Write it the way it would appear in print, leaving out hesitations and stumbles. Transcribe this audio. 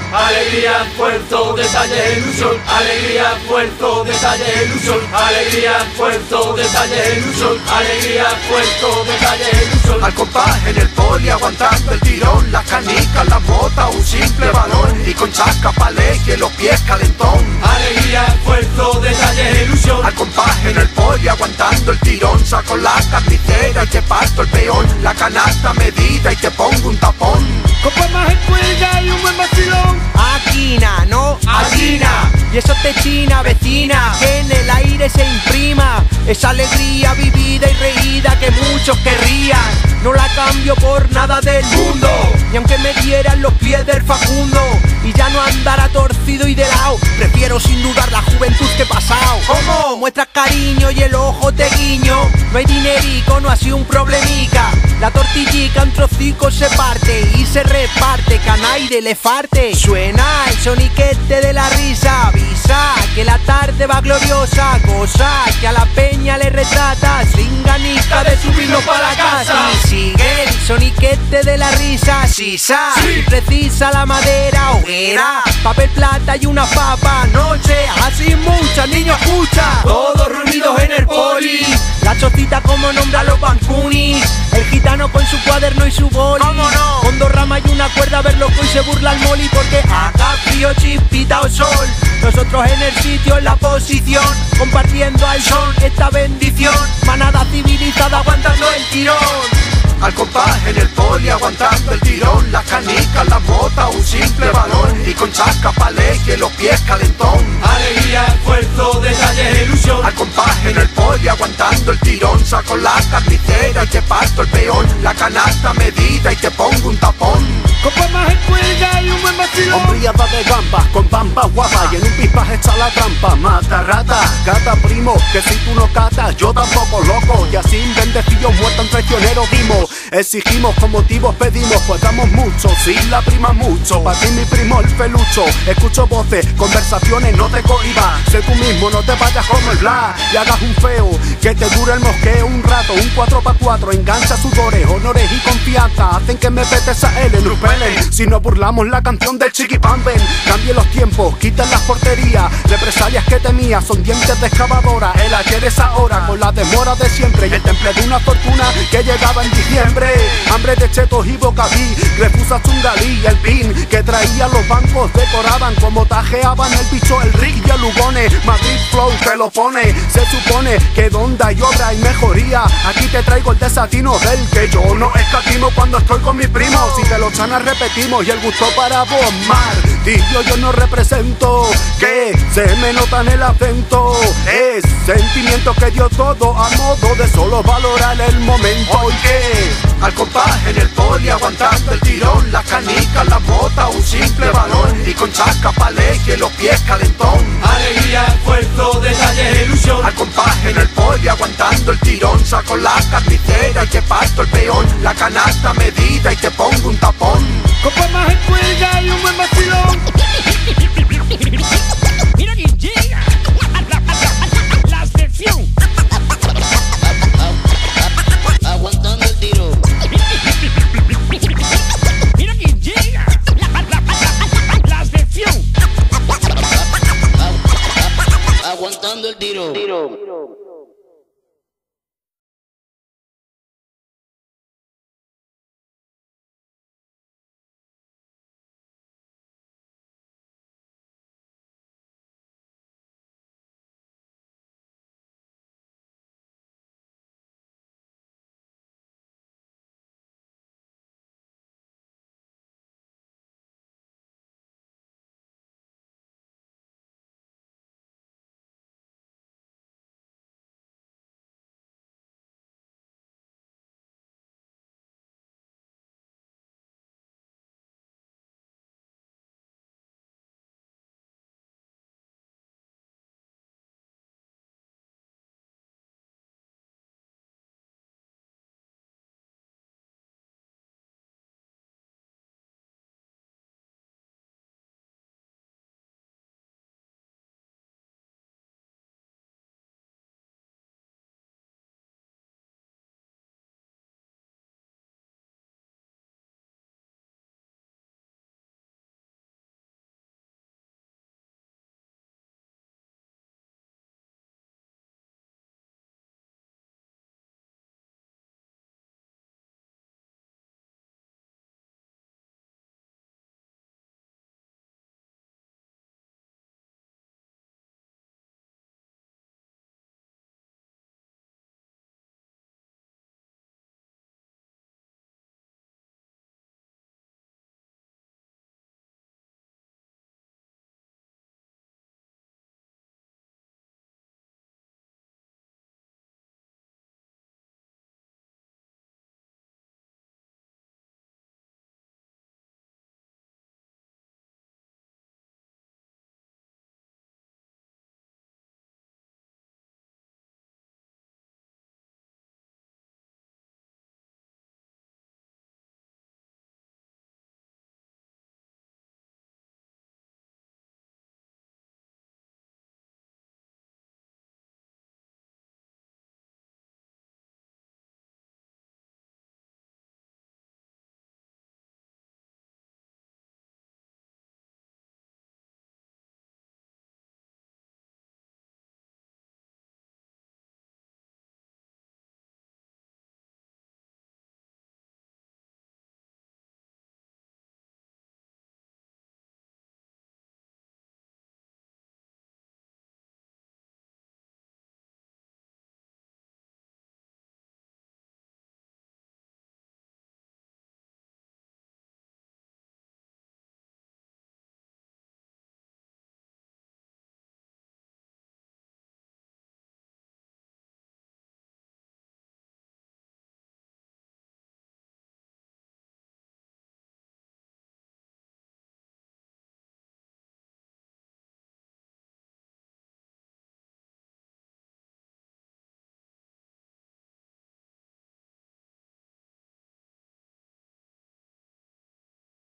Alegría, esfuerzo, detalle, ilusión. Alegría, esfuerzo, detalle, ilusión. Alegría, esfuerzo, detalle, ilusión. Alegría, esfuerzo, detalle, ilusión. Al compás en el poli aguantando el tirón, las canicas, las botas, un simple balón y con chasca palé que los pies calentón. Alegría, esfuerzo, detalle, ilusión. Al compás en el poli aguantando el tirón, saco la carnicera y te parto el peón, la canasta medida y te pongo un tapón. Copa más en cuelga y un buen vacilón. Aquina, no Aquina. Y eso te china, vecina, que en el aire se imprima esa alegría vivida y reída que muchos querrían. No la cambio por nada del mundo, y aunque me dieran los pies del Facundo y ya no andara torcido y de lado, prefiero sin dudar la juventud que he pasado. ¿Cómo? Muestras cariño y el ojo te guiño. No hay dinerico, no ha sido un problemica. La tortillica en trocico se parte y se reparte, canaire le farte. Suena el soniquete de la risa, avisa que la tarde va gloriosa, cosa que a la peña le retrata, sin ganica de subirlo para casa. Y sigue el soniquete de la risa, sisa, sí. Precisa la madera, hoguera, papel plata y una papa, noche, así mucha, niño escucha. Todos reunidos en el poli. La chocita como nombra los Bancunis, el gitano con su cuaderno y su boli. ¿Cómo no? Con dos ramas y una cuerda a ver loco y se burla el moli, porque acá frío, chispita o sol. Nosotros en el sitio, en la posición, compartiendo al son esta bendición. Manada civilizada aguantando el tirón. Al compás en el poli aguantando el tirón, las canicas, las botas, un simple balón y con chasca palé que los pies calentón. Alegría, esfuerzo, detalle, ilusión. Al compás en el poli aguantando el tirón, saco la carnicera y te parto el peón, la canasta medida y te pongo un tapón. Copa más en cuelga y un buen vacilón. Hombriada de gamba, con pampa guapa y en un pipaje echa la trampa. Mata rata, cata primo, que si tú no catas, yo tampoco loco. Y así bendecidos muertos en traicioneros dimos. Exigimos con motivos pedimos, pues damos mucho, sí la prima mucho. Pa' ti mi primo el pelucho, escucho voces, conversaciones, no te cohibas. Sé tú mismo, no te vayas como el bla y hagas un feo, que te dure el mosqueo un rato. Un 4x4 engancha sudores, honores y confianza hacen que me petes a él en un pelen. Si nos burlamos la canción del Chiquipamben, cambie los tiempos, quiten las porterías. Represalias que temía son dientes de excavadora. El ayer es ahora con la demora de siempre y el temple de una fortuna que llegaba en diciembre. Hambre de chetos y bocadí, refusa chungalí y el pin que traía los bancos decoraban como tajeaban el bicho, el Rick y el Lugone. Madrid Flow te lo pone, se supone que donde hay obra y mejoría. Aquí te traigo el desatino del que yo no escatimo cuando estoy con mi primo. Si te lo chanas repetimos y el gusto para vos mar. Tío, yo no represento, que se me nota en el acento. Es sentimiento que dio todo a modo de solo valorar el momento. ¿Y qué? Al compás en el poli aguantando el tirón, las canicas, las botas, un simple balón y con chasca palé que los pies calentón. Alegría, esfuerzo, detalle, ilusión. Al compás en el poli aguantando el tirón, saco la carnicera y te parto el peón, la canasta medida y te pongo un tapón. Copa más en cuelga y un buen vacilón. Mira quién llega. La sección. Aguantando el tiro. Mira quién llega. La sección. Aguantando el tiro.